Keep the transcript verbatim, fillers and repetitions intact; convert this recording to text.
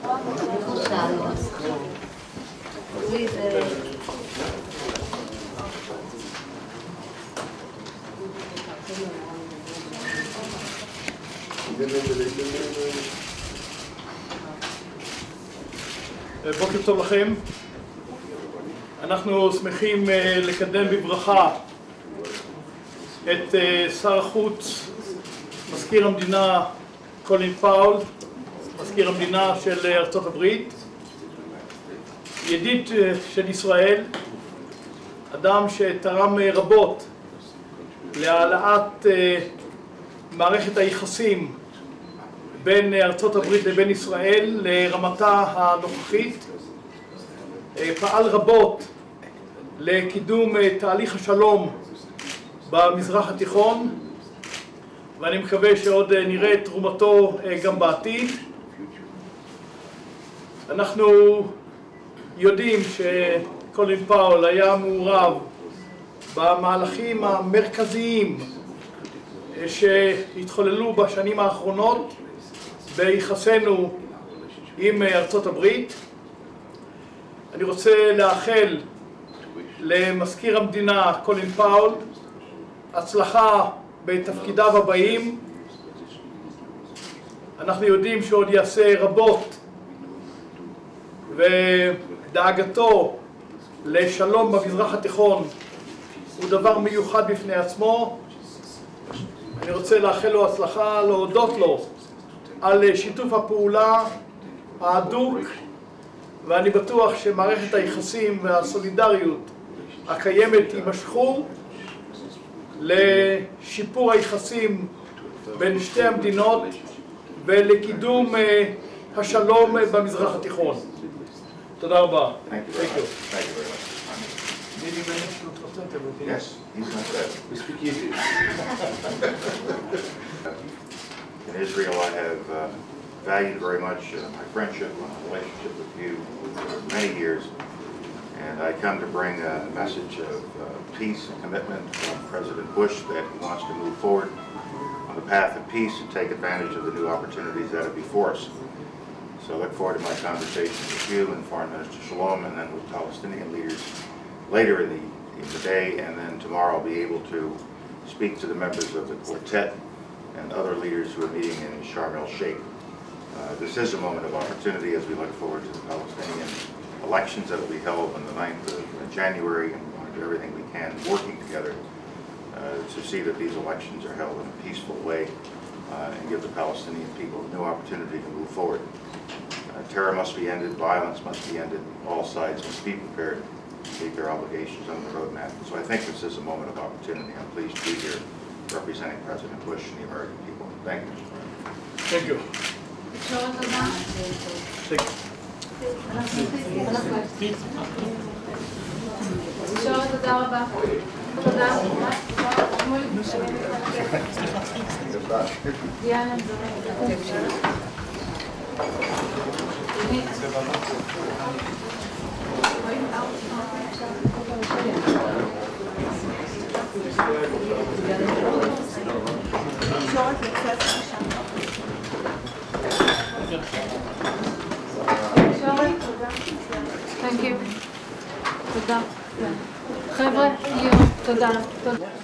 בוקר טוב לכם. אנחנו שמחים לקדם בברכה את שר החוץ, מזכיר המדינה קולין פאול, מזכיר המדינה של ארצות הברית, ידיד של ישראל, אדם שתרם רבות להעלאת מערכת היחסים בין ארצות הברית לבין ישראל לרמתה הנוכחית, פעל רבות לקידום תהליך השלום במזרח התיכון, ואני מקווה שעוד נראה את תרומתו גם בעתיד. אנחנו יודעים שקולין פאול היה מעורב במהלכים המרכזיים שהתחוללו בשנים האחרונות ביחסינו עם ארצות הברית. אני רוצה לאחל למזכיר המדינה קולין פאול הצלחה בתפקידיו הבאים. אנחנו יודעים שעוד יעשה רבות, ודאגתו לשלום במזרח התיכון הוא דבר מיוחד בפני עצמו. אני רוצה לאחל לו הצלחה, להודות לו על שיתוף הפעולה ההדוק, ואני בטוח שמערכת היחסים והסולידריות הקיימת יימשכו לשיפור היחסים בין שתי המדינות ולקידום השלום במזרח התיכון. תודה רבה. Thank you very much. Thank you very much. Yes, he's not bad. We speak Yiddish. In Israel, I have uh, valued very much uh, my friendship and relationship with you for many years, and I come to bring a message of uh, peace and commitment from President Bush that he wants to move forward on the path of peace and take advantage of the new opportunities that are before us. So I look forward to my conversations with you and Foreign Minister Shalom, and then with Palestinian leaders later in the, in the day, and then tomorrow I'll be able to speak to the members of the quartet and other leaders who are meeting in Sharm el-Sheikh. Uh, this is a moment of opportunity as we look forward to the Palestinian elections that will be held on the ninth of January, and we want to do everything we can working together uh, to see that these elections are held in a peaceful way uh, and give the Palestinian people a new opportunity to move forward. Uh, terror must be ended, violence must be ended, all sides must be prepared to meet their obligations on the roadmap. So I think this is a moment of opportunity. I'm pleased to be here representing President Bush and the American people. Thank you. Thank you. Thank you. תודה רבה. תודה. דיאנה, Thank you. תודה. חבר'ה, ליאור, תודה.